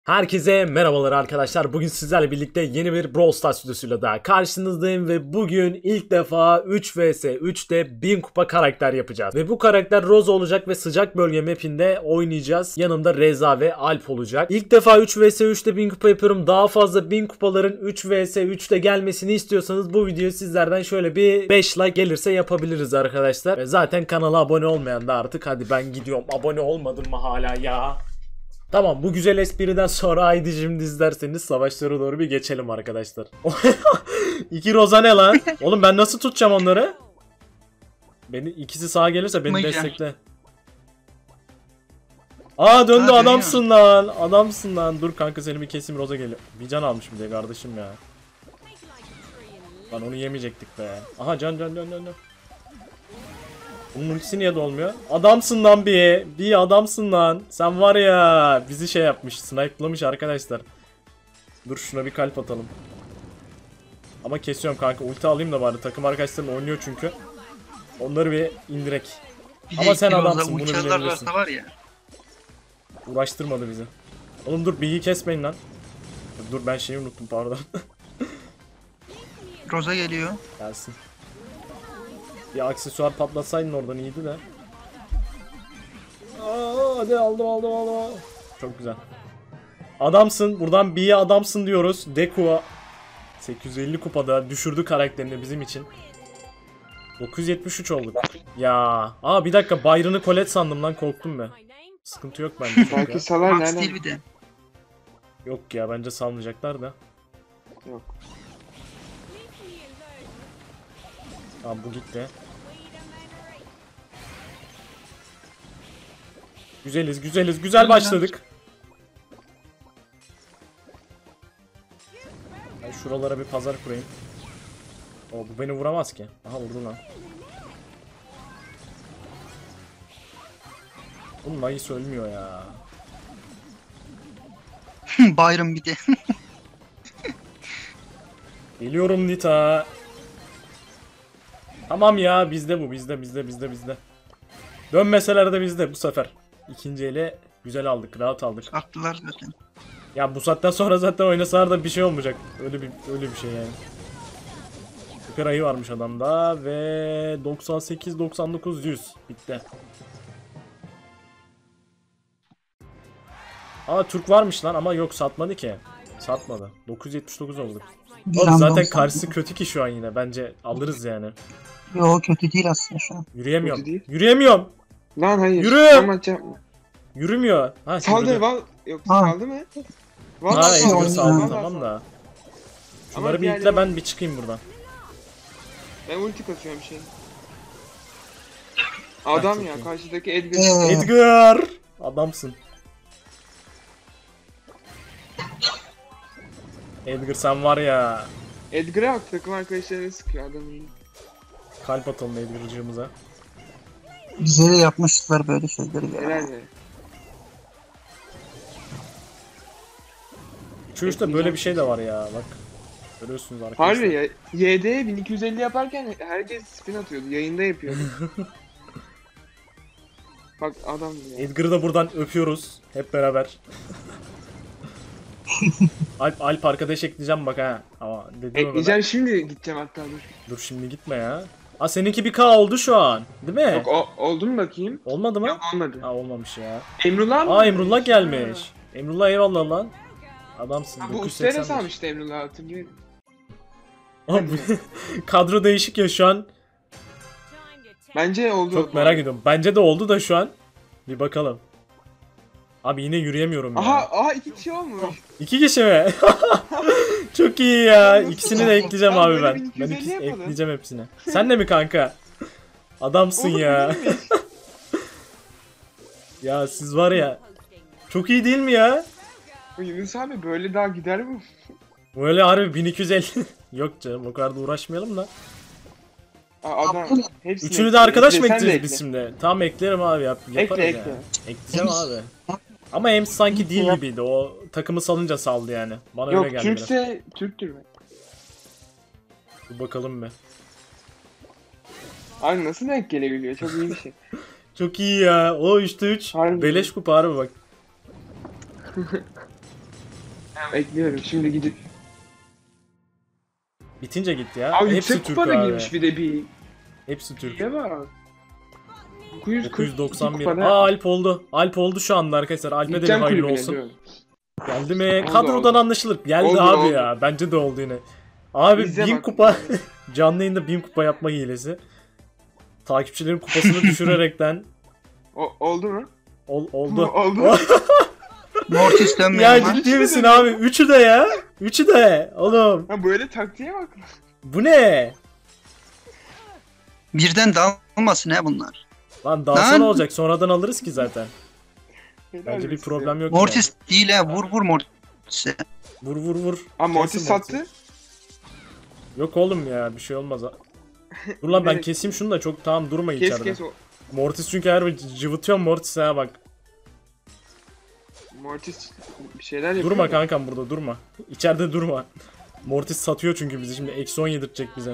Herkese merhabalar arkadaşlar. Bugün sizlerle birlikte yeni bir Brawl Stars stüdyosuyla daha karşınızdayım ve bugün ilk defa 3 vs 3'te 1000 kupa karakter yapacağız. Ve bu karakter Rose olacak ve sıcak bölge mapinde oynayacağız. Yanımda Reza ve Alp olacak. İlk defa 3 vs 3'te 1000 kupa yapıyorum. Daha fazla 1000 kupaların 3 vs 3'te gelmesini istiyorsanız bu videoyu sizlerden şöyle bir 5 like gelirse yapabiliriz arkadaşlar. Ve zaten kanala abone olmayan da artık hadi ben gidiyorum. Abone olmadın mı hala ya? Tamam, bu güzel espriden sonra haydi şimdi izlerseniz savaşlara doğru bir geçelim arkadaşlar. 2 roza ne lan? Oğlum ben nasıl tutacağım onları? Beni ikisi sağa gelirse beni destekle. Aa döndü, adamsın lan. Adamsın lan. Dur kanka seni bir keseyim, roza geliyor. Bir can almışım diye kardeşim ya. Lan onu yemeyecektik be. Aha can. Bunun ultisi niye dolmuyor? Adamsın lan bir adamsın lan. Sen var ya bizi şey yapmış, snipe'lamış arkadaşlar. Dur şuna bir kalp atalım. Ama kesiyorum kanka, ulti alayım da bari, takım arkadaşlarım oynuyor çünkü. Onları bir indirek. Ama sen adamsın, bunu bilebilirsin. Var ya. Uğraştırmadı bizi. Oğlum dur, B'yi kesmeyin lan. Dur ben şeyi unuttum, pardon. Roza geliyor. Gelsin. Bir aksesuar patlatsaydın oradan iyiydi de. Aa, hadi aldım. Çok güzel. Adamsın. Buradan B'ye adamsın diyoruz. Deku'a 850 kupada düşürdü karakterini bizim için. 973 olduk. Ya. Aa bir dakika, Byron'ı Colette sandım lan, korktum ben. Sıkıntı yok bence. Belki salar Max nereden? değil bir de. Yok ya, bence salmayacaklar da. Yok. Tamam bu gitti. Güzel başladık. Ben şuralara bir pazar kurayım. O bu beni vuramaz ki. Aha vurdu lan. Bu Mayıs ölmüyor ya. Byron bir de. Geliyorum Nita. Tamam ya, bizde bu, bizde. Dönmeseler de bizde bu sefer. İkinci ele güzel aldık, rahat aldık. Attılar zaten. Ya bu saatten sonra zaten oynasalar da bir şey olmayacak. Öyle bir şey yani. Süper ayı varmış adamda ve 98 99 100 bitti. Aa Türk varmış lan, ama yok satmadı ki. Satmadı. 979 olduk. Oğlum zaten karşısı kötü ki şu an yine. Bence alırız yani. Yo kötü değil aslında şu an. Yürüyemiyorum. Kötü değil. Yürüyemiyorum. Lan hayır. Yürü! Ama yapma. Yürümüyor. Ha Saldı yürüdü. Yok Ha. saldı mı? Ha Vallahi Edgar oynuyor. saldı, tamam da. Şunları bir diğerleri- itle, ben bir çıkayım buradan. Ben ulti katıyorum şey. Adam ya karşıdaki Edgar. Edgar! Adamsın. Edgar sen var ya. Edgar'a bak, takım arkadaşlarını sıkıyor adamın. Kalp atalım Edgar'cığımıza. Bize de yapmışlar böyle şeyleri ya. Helal be. Şu işte böyle bir şey de var ya, bak. Görüyorsunuz arkadaşlar. Harbi ya. YD 1250 yaparken herkes spin atıyordu. Yayında yapıyordu. Bak adam ya. Edgar'ı da buradan öpüyoruz hep beraber. Alp arkadaş ekleyeceğim bak ha. Ama dediğim o kadar. Ekleyeceğim, şimdi gideceğim hatta. Dur şimdi gitme ya. Aa seninki bir K oldu şu an. Değil mi? Yok oldu mu bakayım? Olmadı mı? Yok olmadı. Ha olmamış ya. Emrullah mı? Aa Emrullah gelmiş. Emrullah eyvallah lan. Adamsın. Ha, bu 985. Usta'ya salmıştı Emrullah, hatırlıyorum. Oğlum bu kadro değişik ya şu an. Bence oldu. Çok merak ediyorum. Bence de oldu da şu an. Bir bakalım. Abi yine yürüyemiyorum ya. Aha 2 kişi olmuş. 2 kişi mi? Çok iyi ya. Nasıl İkisini ya? de ekleyeceğim Tamam, abi böyle ben. 1250 Ben yapalım. ekleyeceğim hepsini. Sen de mi kanka? Adamsın Oğlum, ya. iyiymiş. Ya siz var ya. Çok iyi değil mi ya? Bu Yunus abi böyle daha gider mi? Böyle harbi 1250. Yok canım, o kadar da uğraşmayalım da. Adam hepsini Üçünü de ekle. arkadaş mı Ekle, sen de ekleyeceğiz biz ekle. şimdi? Tamam eklerim abi, yaparız Ekle, ya. ekle. Ekleyeceğim abi. Ama hem sanki değil gibiydi. O takımı salınca saldı yani. Bana öyle Yok geldi. Türkse Türktür be. Dur bakalım bir. Abi nasıl denk gelebiliyor? Çok iyi bir şey. Çok iyi ya. O 3'te 3. Harbi. Beleş kupa harbi bak. Bekliyorum şimdi gidip. Bitince gitti ya. Abi Hepsi yüksek Türk kupa da abi. girmiş bir de bir. Hepsi Türk. Şeye bak. 942 991. Alp oldu. Alp oldu şu anda arkadaşlar. Alp'e de bir Gideceğim hayırlı kulübüne olsun. diyorum. Geldi mi? Oldu, Kadrodan oldu. anlaşılır. Geldi Oldu, abi oldu. ya. Bence de oldu yine. Abi Bize 1000 bak. kupa. Canlı yayında 1000 kupa yapma hilesi. Takipçilerin kupasını düşürerekten Oldu mu? oldu. Oldu. Mortis Ya dönmüyor ama. ciddi misin abi? Üçü de ya. Üçü de. Oğlum. Ha böyle taktiğe bak. Bu ne? Birden dağılmasın he bunlar. Lan dalsa Lan. ne olacak? Sonradan alırız ki zaten. Helal Bence bir olsun problem ya. yok. Mortis değil he, vur Mortis'e. Yani. Vur. Aa Mortis Kesin sattı. Yok oğlum ya bir şey olmaz. Dur lan ben Evet. keseyim şunu da çok tamam durma Kes içeride. kes o. Mortis çünkü her bir cıvıtıyorum Mortis'e ha bak. Mortis bir şeyler yapıyor. Durma da. kankam burada durma. İçeride durma. Mortis satıyor çünkü bizi şimdi eksi 10 yedirtecek bize.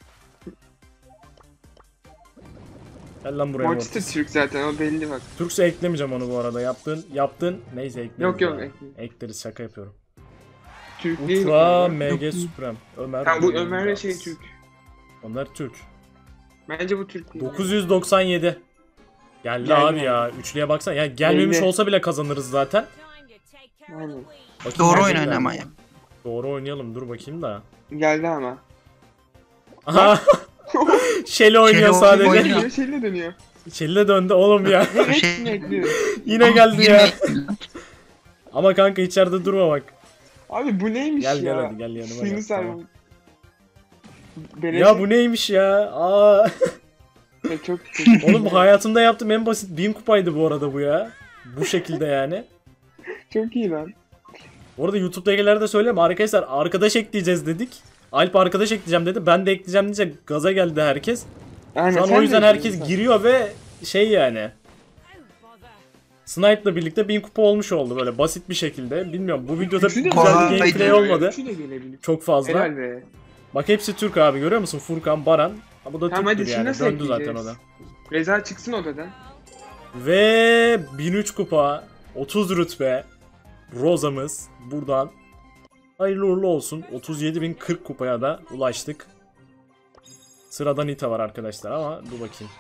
Gel lan buraya Mortis de Mortis. Türk zaten o belli bak. Türkse eklemeyeceğim onu bu arada. Yaptın. Neyse ekleriz. Yok, ya. ekleyin. Ekleriz şaka yapıyorum. Türk değil. Ultra onlar. MG Supreme. Ömer. Tamam bu Williams. Ömer ve şey Türk. Onlar Türk. Bence bu Türk değil. 997. Geldi Geldi abi mi? ya. Üçlüye baksana. Ya gelmemiş Belli. olsa bile kazanırız zaten. Aynen. Bakayım Doğru geldi oynayın mi? ama ya. Doğru oynayalım. Dur bakayım da. Geldi ama. Aha. Shelly oynuyor Shelly sadece. oynuyor. Dönüyor şeyle dönüyor. Shelly döndü oğlum ya. Hepsini ekliyor. Yine geldi ya. Girmeyin. Ama kanka içeride durma bak. Abi bu neymiş Gel, ya? gel hadi, gel yanıma Suyunu gel, sar. tamam. Beleş. Ya bu neymiş ya? Aa. Ya çok kötü. Oğlum hayatımda yaptığım en basit 1000 kupaydı bu arada bu ya. Bu şekilde yani. Çok iyi lan. Bu arada YouTube'dakilere de söyleyeyim arkadaşlar arkadaş ekleyeceğiz dedik. Alp arkadaş ekleyeceğim dedi. Ben de ekleyeceğim deyince gaza geldi herkes. Aynen, Şu an sen o de yüzden ekliyorsun herkes sen. giriyor ve şey yani. Snipe'la birlikte 1000 kupa olmuş oldu böyle basit bir şekilde. Bilmiyorum bu videoda Üçü de güzel kolay bir gameplay değil. olmadı. Üçü de gelebilir. Çok fazla. Helal be. Bak hepsi Türk abi görüyor musun? Furkan, Baran. Ha, bu da Tamam, Türktür hadi şimdi yani. nasıl Döndü zaten o ekleyeceğiz? da. Reza çıksın odadan. Ve 1003 kupa, 30 rütbe, Roza'mız buradan hayırlı uğurlu olsun. 37.040 kupaya da ulaştık. Sırada Nita var arkadaşlar ama dur bakayım.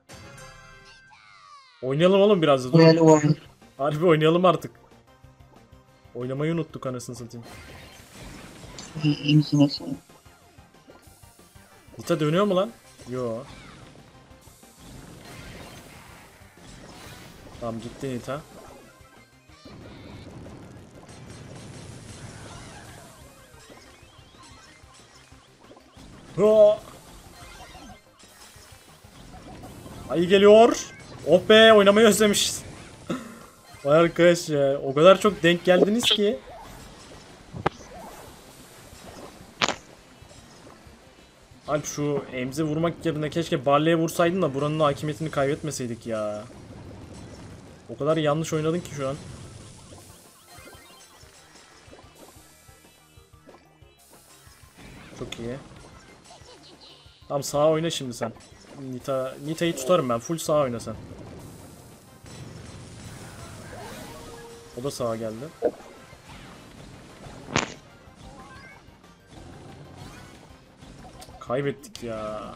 Oynayalım oğlum biraz da dur. Böyle oyun. Harbi oynayalım artık. Oynamayı unuttuk anasını satayım. İyisine sen. Nita dönüyor mu lan? Yo. Tamam gitti Nita. Ho! Ayı geliyor. Oh be oynamayı özlemişiz. Vay arkadaş ya o kadar çok denk geldiniz ki. Alp şu Emze vurmak yerine keşke Barley'e vursaydın da buranın hakimiyetini kaybetmeseydik ya. O kadar yanlış oynadın ki şu an. Çok iyi. Tamam sağa oyna şimdi sen. Nita'yı tutarım ben. Full sağa oyna sen. O da sağa geldi. Kaybettik ya.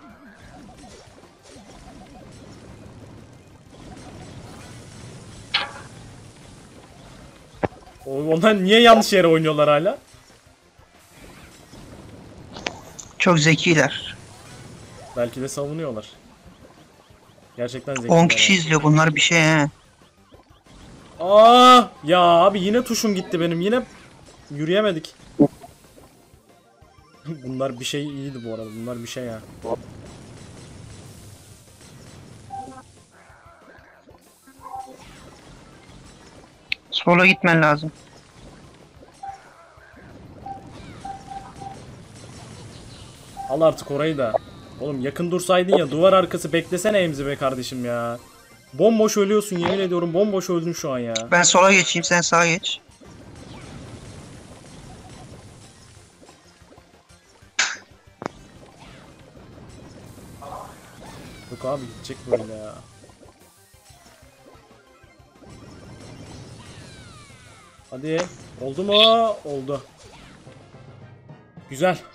Onlar niye yanlış yere oynuyorlar hala? Çok zekiler. Belki de savunuyorlar. Gerçekten zekiler. 10 kişi izliyor bunlar bir şey he. Aa ya abi yine tuşum gitti benim. Yine yürüyemedik. Bunlar bir şey iyiydi bu arada. Bunlar bir şey ya. Sola gitmen lazım. Al artık orayı da. Oğlum yakın dursaydın ya. Duvar arkası beklesene Emzi be kardeşim ya. Bomboş ölüyorsun yemin ediyorum. Bomboş öldün şu an ya. Ben sola geçeyim sen sağa geç. Yok abi gidecek böyle ya. Hadi. Oldu mu? Oldu. Güzel.